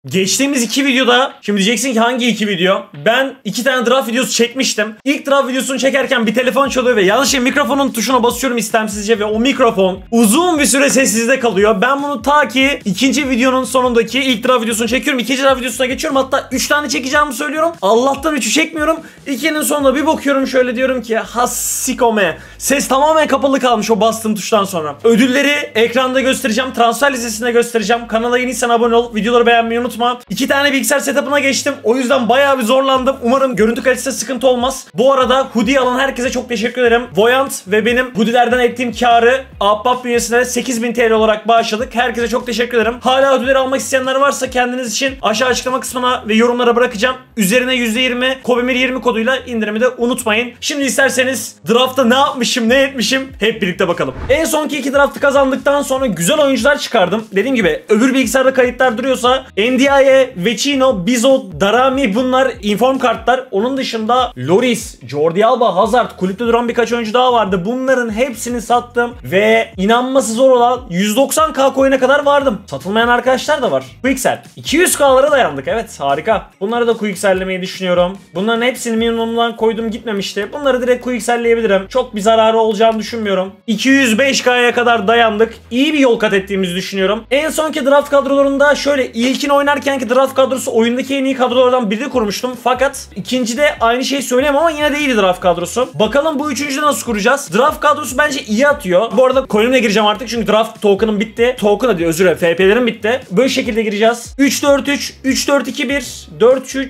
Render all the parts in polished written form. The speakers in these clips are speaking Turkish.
Geçtiğimiz iki videoda, şimdi diyeceksin ki hangi iki video? Ben iki tane draft videosu çekmiştim. İlk draft videosunu çekerken bir telefon çalıyor ve yanlışlıkla mikrofonun tuşuna basıyorum istemsizce ve o mikrofon uzun bir süre sessizde kalıyor. Ben bunu ta ki ikinci videonun sonundaki ilk draft videosunu çekiyorum. İkinci draft videosuna geçiyorum. Hatta 3 tane çekeceğimi söylüyorum. Allah'tan 3'ü çekmiyorum. 2'nin sonunda bir bakıyorum, şöyle diyorum ki hassikome. Ses tamamen kapalı kalmış o bastığım tuştan sonra. Ödülleri ekranda göstereceğim. Transfer listesinde göstereceğim. Kanala yeniysen abone ol. Videoları beğenmeyi unutma. 2 tane bilgisayar setup'ına geçtim. O yüzden bayağı bir zorlandım. Umarım görüntü kalitesinde sıkıntı olmaz. Bu arada hoodie alan herkese çok teşekkür ederim. Voyant ve benim hoodie'lerden ettiğim karı Ahbap bünyesine 8.000 TL olarak bağışladık. Herkese çok teşekkür ederim. Hala ödülleri almak isteyenler varsa kendiniz için aşağı açıklama kısmına ve yorumlara bırakacağım. Üzerine %20 Kobemir20 koduyla indirimi de unutmayın. Şimdi isterseniz draftta ne yapmışım, ne etmişim hep birlikte bakalım. En sonki 2 draftı kazandıktan sonra güzel oyuncular çıkardım. Dediğim gibi öbür bilgisayarda kayıtlar duruyorsa Ndiaye, Vecino, Bizo, Darami bunlar inform kartlar. Onun dışında Loris, Jordi Alba, Hazard, kulüpte duran birkaç oyuncu daha vardı. Bunların hepsini sattım ve inanması zor olan 190k coin'e kadar vardım. Satılmayan arkadaşlar da var. Quicksell. 200k'lara dayandık. Evet, harika. Bunları da quicksellemeyi düşünüyorum. Bunların hepsini minimumdan koydum, gitmemişti. Bunları direkt quickselleyebilirim. Çok bir zararı olacağını düşünmüyorum. 205k'ya kadar dayandık. İyi bir yol kat ettiğimizi düşünüyorum. En sonki draft kadrolarında şöyle ilkini oynarkenki draft kadrosu oyundaki en iyi kadrolardan birini kurmuştum. Fakat ikincide aynı şeyi söyleyemem ama yine de iyiydi draft kadrosu. Bakalım bu üçüncüde nasıl kuracağız? Draft kadrosu bence iyi atıyor. Bu arada coin'imle gireceğim artık çünkü draft token'ım bitti. Token diyor, özür dilerim, FP'lerim bitti. Böyle şekilde gireceğiz. 3-4-3, 3-4-2-1, 4-3,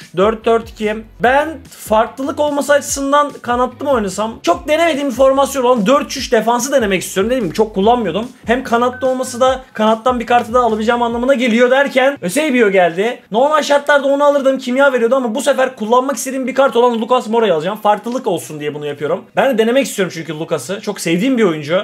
4-4-2. Ben farklılık olması açısından kanatlı mı oynasam? Çok denemediğim bir formasyon olan 4-3 defansı denemek istiyorum. Dediğim gibi çok kullanmıyordum. Hem kanatlı olması da kanattan bir kartı daha alabileceğim anlamına geliyor derken Eusebio geldi. Normal şartlarda onu alırdım, kimya veriyordu ama bu sefer kullanmak istediğim bir kart olan Lucas Moura'yı alacağım. Farklılık olsun diye bunu yapıyorum. Ben de denemek istiyorum çünkü Lucas'ı. Çok sevdiğim bir oyuncu.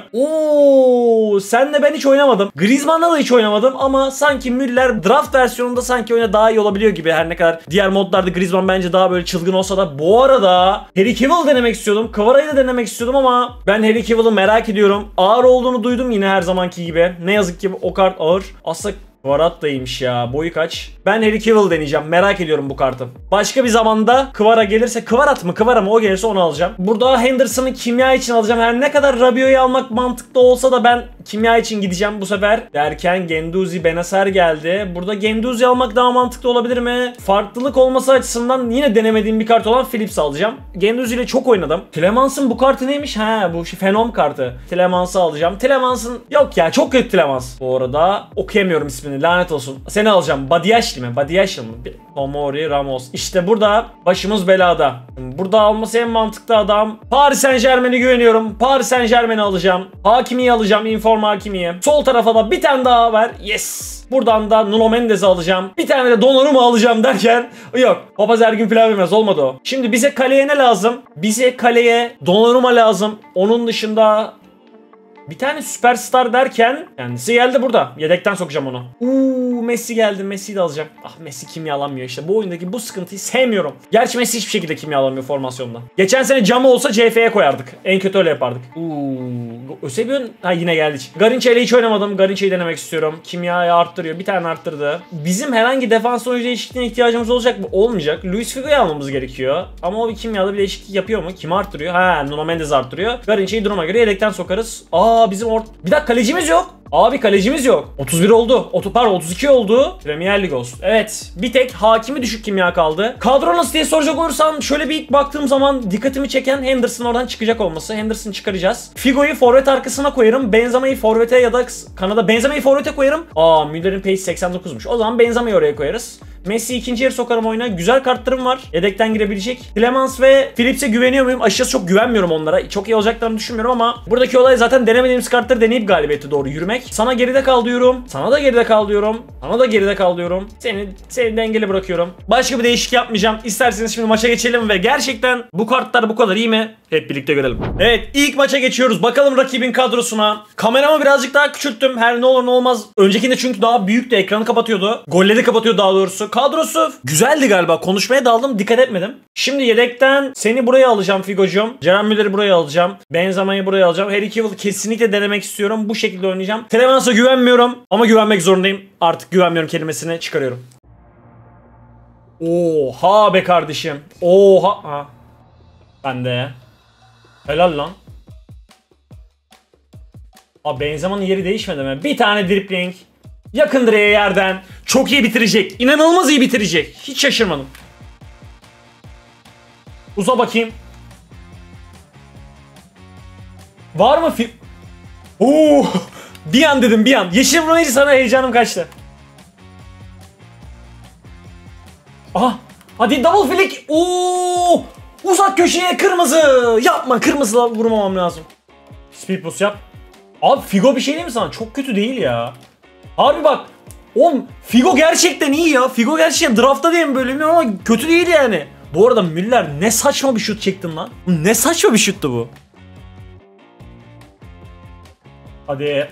Oo, senle ben hiç oynamadım. Griezmann'la da hiç oynamadım ama sanki Müller draft versiyonunda sanki oyuna daha iyi olabiliyor gibi. Her ne kadar diğer modlarda Griezmann bence daha böyle çılgın olsa da. Bu arada Harry Cavill denemek istiyordum. Kvara'yı da denemek istiyordum ama ben Harry Cavill'ı merak ediyorum. Ağır olduğunu duydum yine her zamanki gibi. Ne yazık ki o kart ağır. Aslında Kvarat da iyiymiş ya. Boyu kaç? Ben Harry Cavill deneyeceğim. Merak ediyorum bu kartı. Başka bir zamanda Kvara gelirse, Kvarat mı Kvara mı o gelirse onu alacağım. Burada Henderson'ı kimya için alacağım. Her ne kadar Rabiot'u almak mantıklı olsa da ben kimya için gideceğim bu sefer. Derken Guendouzi, Benacer geldi. Burada Guendouzi almak daha mantıklı olabilir mi? Farklılık olması açısından yine denemediğim bir kart olan Phillips alacağım. Guendouzi ile çok oynadım. Tillemans'ın bu kartı neymiş? Ha, bu Phenom kartı. Tillemans'ı alacağım. Tillemans'ın yok ya, çok kötü Tillemans. Bu arada okuyamıyorum ismini. Lanet olsun. Seni alacağım. Badiashile mi? Badiashile mi? Tomori Ramos. İşte burada başımız belada. Burada alması en mantıklı adam. Paris Saint-Germain'e güveniyorum. Paris Saint-Germain'i alacağım. Hakimi'yi alacağım. Inform Hakimi'yi. Sol tarafa da bir tane daha ver. Yes. Buradan da Nuno Mendes'i alacağım. Bir tane de Donnarumma alacağım derken yok. Papaz Ergin falan bilmez. Olmadı o. Şimdi bize kaleye ne lazım? Bize kaleye Donnarumma lazım. Onun dışında bir tane süperstar derken kendisi geldi burada. Yedekten sokacağım onu. Messi geldi. Messi'yi de alacağım. Ah, Messi kimyalanmıyor işte. Bu oyundaki bu sıkıntıyı sevmiyorum. Gerçi Messi hiçbir şekilde kimyalanmıyor formasyonda. Geçen sene Camı olsa CF'ye koyardık. En kötü öyle yapardık. Eusebio'nun yine geldi. Garinçe'yle hiç oynamadım. Garinçe'yi denemek istiyorum. Kimyayı arttırıyor. Bir tane arttırdı. Bizim herhangi defans oyuncu değişikliğine ihtiyacımız olacak mı? Olmayacak. Luis Figo'yu almamız gerekiyor. Ama o bir kimyada bir değişiklik yapıyor mu? Kimi arttırıyor? Ha, Nuno Mendes arttırıyor. Garinçe'yi duruma göre yedekten sokarız. Bizim bir dakika, kalecimiz yok. Abi kalecimiz yok. 31 oldu. Pardon 32 oldu. Premier Lig olsun. Evet. Bir tek Hakimi düşük kimya kaldı. Kadro nasıl diye soracak olursam şöyle bir ilk baktığım zaman dikkatimi çeken Henderson oradan çıkacak olması. Henderson'ı çıkaracağız. Figo'yu forvet arkasına koyarım. Benzema'yı forvete ya da kanada Benzema'yı forvete koyarım. Müller'in pace 89'muş. O zaman Benzema'yı oraya koyarız. Messi ikinci yarı sokarım oyuna. Güzel kartlarım var. Yedekten girebilecek. Tillemans ve Phillips'e güveniyor muyum? Açıkçası çok güvenmiyorum onlara. Çok iyi olacaklarını düşünmüyorum ama buradaki olay zaten denemediğimiz kartları deneyip galibiyete doğru yürümek. Sana geride kal diyorum. Sana da geride kal diyorum. Sana da geride kal diyorum. Seni dengeli bırakıyorum. Başka bir değişik yapmayacağım. İsterseniz şimdi maça geçelim ve gerçekten bu kartlar bu kadar iyi mi? Hep birlikte görelim. Evet, ilk maça geçiyoruz. Bakalım rakibin kadrosuna. Kameramı birazcık daha küçülttüm. Her ne olur ne olmaz. Öncekinde çünkü daha büyüktü. Ekranı kapatıyordu. Golleri kapatıyordu daha doğrusu. Kadrosu güzeldi galiba. Konuşmaya daldım. Dikkat etmedim. Şimdi yedekten seni buraya alacağım Figo'cum. Ceren Müller'i buraya alacağım. Benzema'yı buraya alacağım. Harry Cavill'ı kesinlikle denemek istiyorum. Bu şekilde oynayacağım. Tillemans'a güvenmiyorum ama güvenmek zorundayım. Artık güvenmiyorum kelimesini çıkarıyorum. Oha be kardeşim. Oha. Ha. Ben de. Helal lan. Abi Benzema'nın yeri değişmedi mi? Bir tane dribbling. Yakın direğe yerden. Çok iyi bitirecek. İnanılmaz iyi bitirecek. Hiç şaşırmadım. Uza bakayım. Var mı Oo! Bir an dedim bir an. Yeşil vurmayınca sana heyecanım kaçtı. Aha. Hadi double flick. Oo! Uzak köşeye kırmızı. Yapma, kırmızıla vurmamam lazım. Speed boost yap. Abi Figo bir şey değil mi sana? Çok kötü değil ya. Abi bak. Oğlum Figo gerçekten iyi ya. Figo gerçekten draftta diye mi böyle bilmiyorum ama kötü değil yani. Bu arada Müller ne saçma bir şut çektin lan. Ne saçma bir şuttu bu. Hadi.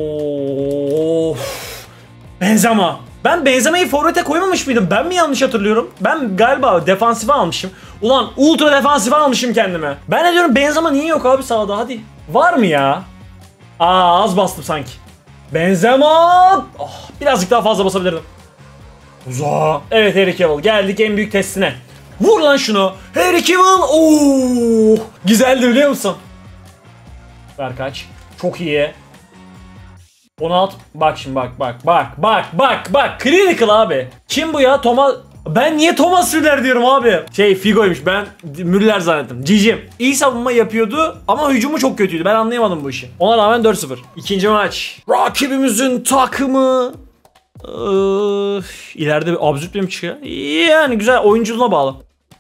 Of. Benzema. Ben Benzema'yı forvete koymamış mıydım? Ben mi yanlış hatırlıyorum? Ben galiba defansife almışım. Ulan ultra defansife almışım kendime. Ben de diyorum Benzema niye yok abi sahada? Hadi. Var mı ya? Az bastım sanki. Benzema. Oh, birazcık daha fazla basabilirdim. Uza. Evet Harry Cavill. Geldik en büyük testine. Vur lan şunu. Harry Cavill. Oo. Güzeldi biliyor musun? Ver kaç. Çok iyi. 16. Bak şimdi bak. Critical abi. Kim bu ya? Ben niye Thomas Müller diyorum abi? Figo'ymuş. Ben Müller zannettim. Cicim. İyi savunma yapıyordu ama hücumu çok kötüydü. Ben anlayamadım bu işi. Ona rağmen 4-0. İkinci maç. Rakibimizin takımı. İleride bir absürt bir mi çıkıyor? Yani güzel, oyunculuğuna bağlı.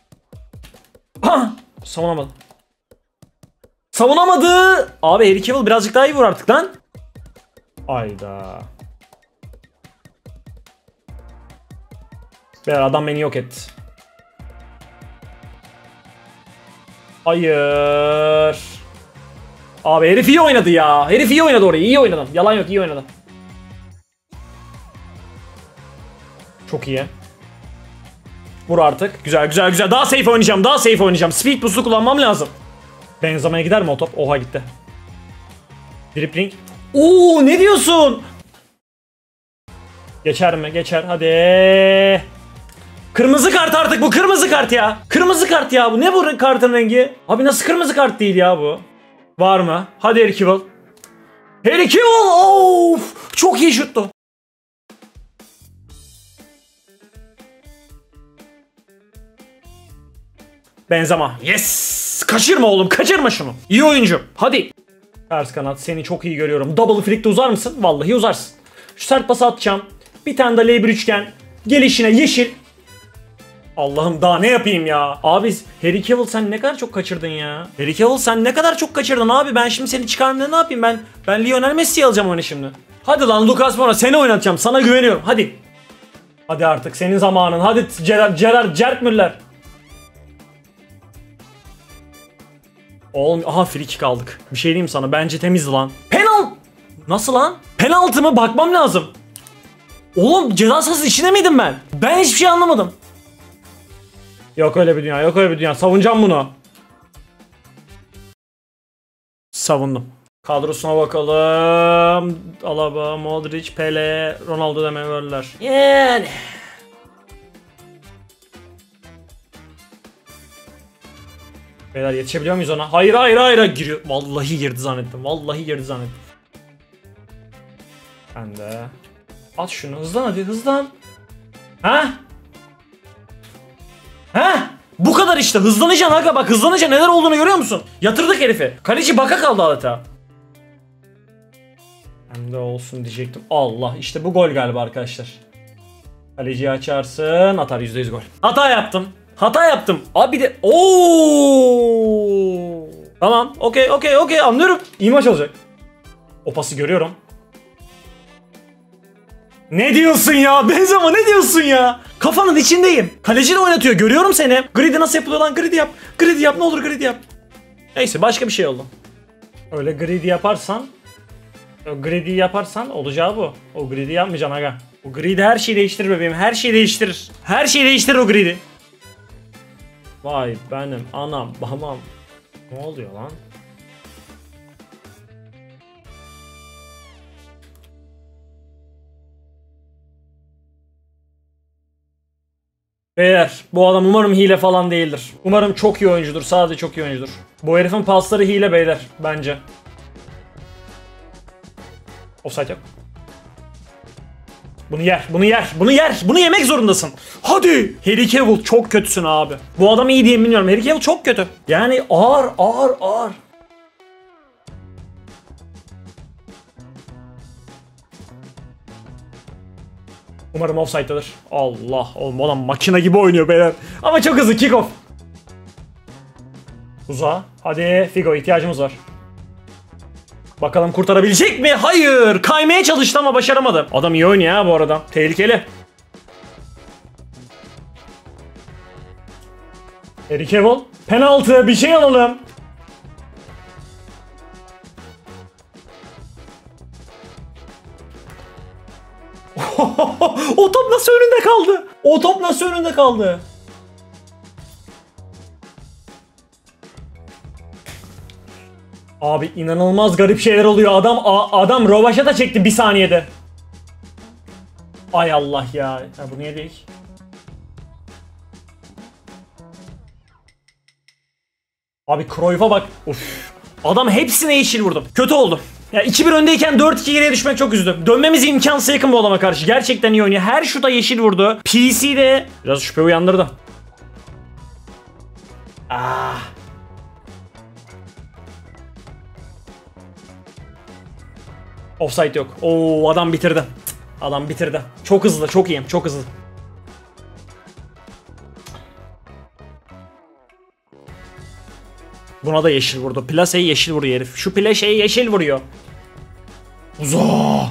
Savunamadı. Abi Harry Cavill birazcık daha iyi vur artık lan. Ayda. Beyler adam beni yok etti. Hayır. Abi herif iyi oynadı ya. Herif iyi oynadı orayı. İyi oynadı. Yalan yok, iyi oynadı. Çok iyi. Vur artık. Güzel. Daha safe oynayacağım. Speed boost'u kullanmam lazım. Benzema'ya gider mi o top? Oha gitti. Dribbling. Oo, ne diyorsun? Geçer mi? Geçer. Hadi. Kırmızı kart artık bu. Kırmızı kart ya. Kırmızı kart ya bu. Ne bu kartın rengi? Abi nasıl kırmızı kart değil ya bu? Var mı? Hadi Harry Cavill. Harry Cavill. Of! Çok iyi şuttu. Benzema. Yes! Kaçırma oğlum. Kaçırma şunu. İyi oyuncu. Hadi. Ters kanat. Seni çok iyi görüyorum. Double flick'te uzar mısın? Vallahi uzarsın. Şu sert pası atacağım. Bir tane de L1 üçgen. Gelişine yeşil. Allah'ım daha ne yapayım ya? Abi Harry Cavill sen ne kadar çok kaçırdın ya? Harry Cavill sen ne kadar çok kaçırdın abi? Ben şimdi seni çıkarmaya ne yapayım? Ben Lionel Messi'yi alacağım oyunu şimdi. Hadi lan Lucas Moura, seni oynatacağım. Sana güveniyorum. Hadi. Hadi artık senin zamanın. Hadi Gerard Müller. Oğlum aha free kick aldık. Bir şey diyeyim sana, bence temizdi lan. Nasıl lan? Penaltı mı? Bakmam lazım. Oğlum ceza sahası içinde miydim ben? Ben hiçbir şey anlamadım. Yok öyle bir dünya. Savunacağım bunu. Savundum. Kadrosuna bakalım. Alaba, Modric, Pele, Ronaldo deme böyleler. Yani. Beyler yetişebiliyor muyuz ona? Hayır. Giriyor. Vallahi girdi zannettim. Ben de. At şunu. Hızlan hadi. Hızlan. Ha? Bu kadar işte. Hızlanacaksın aga. Bak hızlanacaksın. Neler olduğunu görüyor musun? Yatırdık herifi. Kaleci baka kaldı adeta. Hem de olsun diyecektim. Allah. İşte bu gol galiba arkadaşlar. Kaleciyi açarsın. Atar, %100 gol. Hata yaptım. Abi de. Oo. Tamam. Okey. Anlıyorum. İyi maç olacak. O pası görüyorum. Ne diyorsun ya? Benzema ne diyorsun ya? Kafanın içindeyim. Kaleciyle oynatıyor. Görüyorum seni. Gridi nasıl yapılıyor lan? Gridi yap. Ne olur gridi yap. Neyse başka bir şey oldu. Öyle gridi yaparsan. O gridi yaparsan olacağı bu. O gridi yapmayacaksın aga. O gridi her şeyi değiştirir bebeğim. Her şeyi değiştirir o gridi. Vay benim anam babam. Ne oluyor lan? Beyler bu adam umarım hile falan değildir. Umarım çok iyi oyuncudur. Sadece çok iyi oyuncudur. Bu herifin pasları hile beyler bence. Offside yok. Bunu yer, bunu yer, bunu yer. Bunu yemek zorundasın. Hadi. Harry Cavill çok kötüsün abi. Bu adam iyi diye bilmiyorum. Harry Cavill çok kötü. Yani ağır. Umarım offside'dadır. Allah. Oğlum adam makine gibi oynuyor beyler. Ama çok hızlı kick off. Uzağa. Hadi Figo ihtiyacımız var. Bakalım kurtarabilecek mi? Hayır. Kaymaya çalıştı ama başaramadı. Adam iyi oynuyor ha bu arada. Tehlikeli. Harry Cavill. Penaltı. Bir şey alalım. O top nasıl önünde kaldı? O top nasıl önünde kaldı? Abi inanılmaz garip şeyler oluyor. Adam rövaşata çekti bir saniyede. Ay Allah ya. Ha, bu niye değil? Abi Cruyff'a bak. Uf. Adam hepsine yeşil vurdu. Kötü oldu. Ya 2-1 öndeyken 4-2 geriye düşmek çok üzdü. Dönmemiz imkansız yakın bu adama karşı. Gerçekten iyi oynuyor. Her şuta yeşil vurdu. PC'de biraz şüphe uyandırdı. Ah. Offside yok. Oo adam bitirdi. Adam bitirdi. Çok hızlı, çok iyi, çok hızlı. Buna da yeşil vurdu. Plase'yi yeşil vuruyor herif. Şu plase'yi yeşil vuruyor. Uza.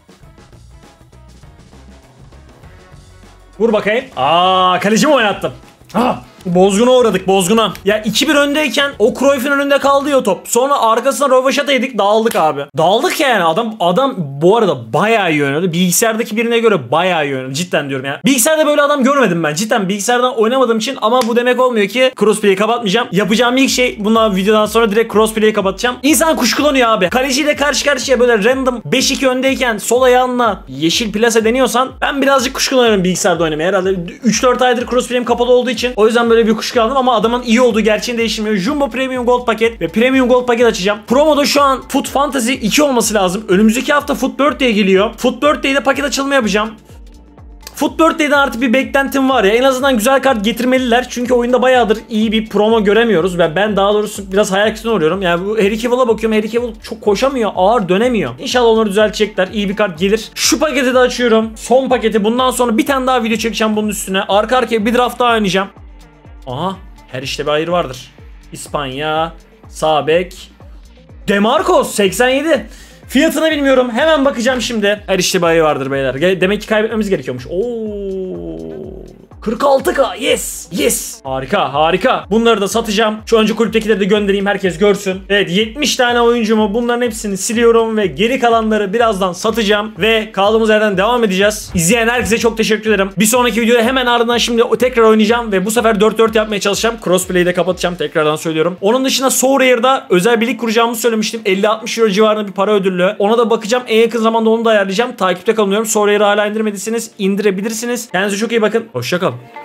Vur bakayım. Aa, kaleci mi oynattım? Ah. Bozguna uğradık, bozguna. Ya 2-1 öndeyken o Cruyff'un önünde kaldı ya top. Sonra arkasına rövaşata yedik, dağıldık abi. Dağıldık yani. Adam bu arada bayağı iyi oynadı. Bilgisayardaki birine göre bayağı iyi oynadı. Cidden diyorum ya. Bilgisayarda böyle adam görmedim ben. Cidden bilgisayardan oynamadığım için, ama bu demek olmuyor ki crossplay'i kapatmayacağım. Yapacağım ilk şey, bundan videodan sonra direkt crossplay'i kapatacağım. İnsan kuşkulanıyor abi. Kaleciyle karşı karşıya böyle random 5-2 öndeyken sol ayağınla yeşil plase deniyorsan ben birazcık kuşkulanıyorum bilgisayarda oynamaya. Herhalde 3-4 aydır crossplay'im kapalı olduğu için. O yüzden böyle bir kuşku aldım, ama adamın iyi olduğu gerçeğini değiştirmiyor. Jumbo Premium Gold paket ve Premium Gold paket açacağım. Promoda şu an Foot Fantasy 2 olması lazım. Önümüzdeki hafta Foot Birthday geliyor. Foot Birthday'de paket açılımı yapacağım. Foot Birthday'den artık bir beklentim var ya. En azından güzel kart getirmeliler. Çünkü oyunda bayağıdır iyi bir promo göremiyoruz. Ve ben daha doğrusu biraz hayal kırıklığına uğruyorum. Yani bu Harry Cavill'a bakıyorum. Harry Cavill çok koşamıyor. Ağır dönemiyor. İnşallah onları düzeltecekler. İyi bir kart gelir. Şu paketi de açıyorum. Son paketi. Bundan sonra bir tane daha video çekeceğim bunun üstüne. Arka arkaya bir draft daha oynayacağım. Aha. Her işte bir hayır vardır. İspanya. Sağ bek. Demarcos 87. Fiyatını bilmiyorum. Hemen bakacağım şimdi. Her işte bir hayır vardır beyler. Demek ki kaybetmemiz gerekiyormuş. Oo. 46k. Yes. Yes. Harika. Harika. Bunları da satacağım. Şu önce kulüptekileri de göndereyim. Herkes görsün. Evet, 70 tane oyuncumu, bunların hepsini siliyorum ve geri kalanları birazdan satacağım. Ve kaldığımız yerden devam edeceğiz. İzleyen herkese çok teşekkür ederim. Bir sonraki videoda hemen ardından şimdi tekrar oynayacağım. Ve bu sefer 4-4 yapmaya çalışacağım. Crossplay'i de kapatacağım. Tekrardan söylüyorum. Onun dışında Sorare'da özel birlik kuracağımı söylemiştim. 50-60 euro civarında bir para ödüllü. Ona da bakacağım. En yakın zamanda onu da ayarlayacağım. Takipte kalıyorum. Sorare'ı hala indirmediyseniz indirebilirsiniz. Kendinize çok iyi bakın. Hoşça kalın.